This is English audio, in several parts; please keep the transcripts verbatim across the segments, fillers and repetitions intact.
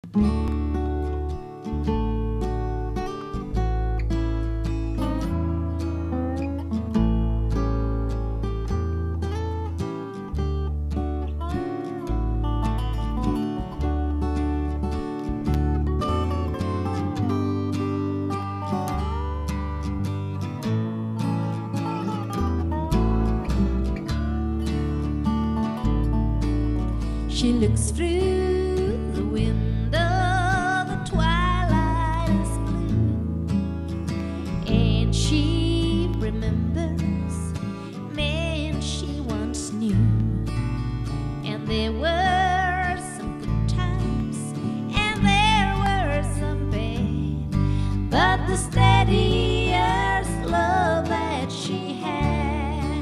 She looks through the window, the twilight is blue, and she remembers men she once knew. And there were some good times, and there were some bad, but the steadiest love that she had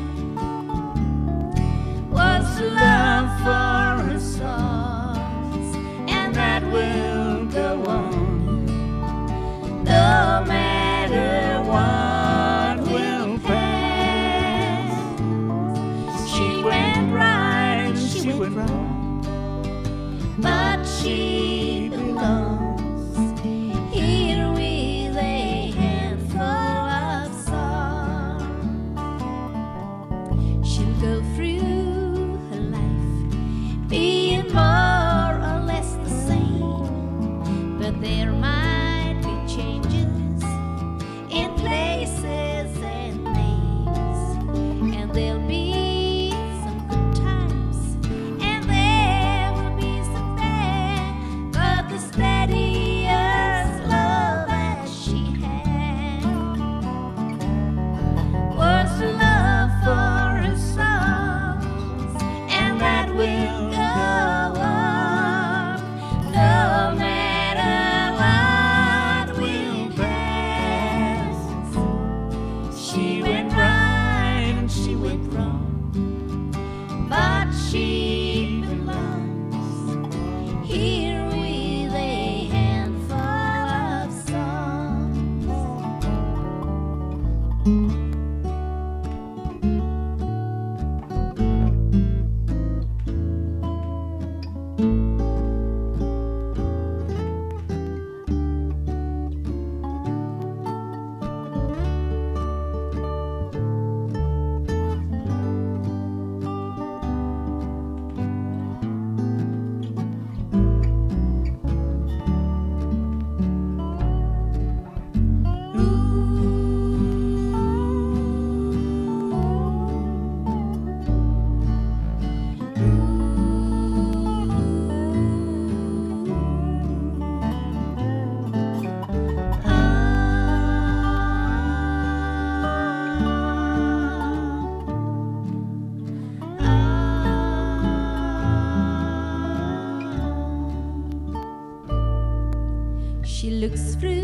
was love for her songs, and that will go on no matter what will pass. She went right, she went wrong, but she belongs here with a handful of song. She'll go through her life being more or less the same, but there might be changes in places and names, and there'll be some good times, and there will be some bad, but the steadiest love that she had was love for her songs, and that will go on no matter what will pass. She went right and she went wrong, but she belongs here with a handful of songs. She looks through